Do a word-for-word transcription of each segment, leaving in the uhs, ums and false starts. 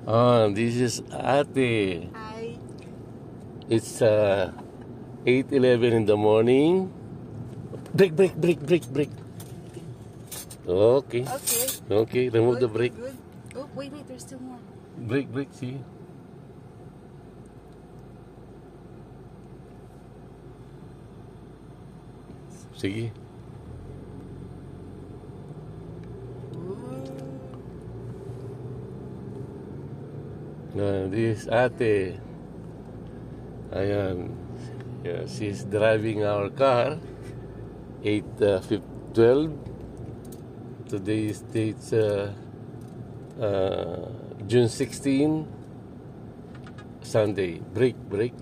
Ah, this is Ate. Hi. It's uh, eight eleven in the morning. Brake, brake, brake, brake, brake. Okay. Okay. Okay, remove the Good, brake. Good. Oh, wait, wait. There's still more. Brake, brake, see? Sige. Uh, this Ate. Ayan. Yeah, she's driving our car. eight twelve. Today's date's uh, uh, June sixteenth. Sunday. Brake, brake.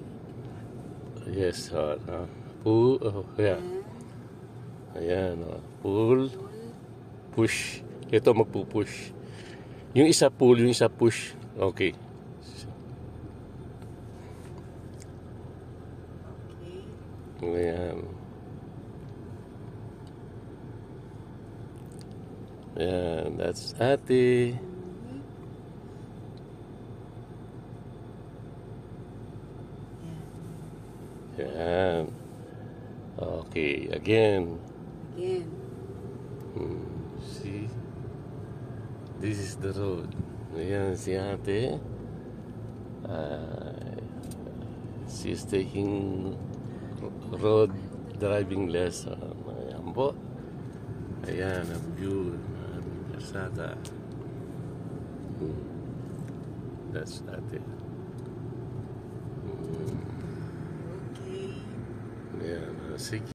Yes, uh, uh, pull. Oh, yeah. Ayan, uh, pull. Push. Ito magpupush. Yung isa pull, yung isa push. Okay. Ayan. Ayan, that's Ate. Ayan. Okay, again. Again. Hmm. See? This is the road. Ayan, si Ate. Uh, she's taking road driving lesson. Ayan po. Ayan, ang view ng aming kalsada. Hmm. That's Ate. Hmm. Okay. Ayan, uh, sige.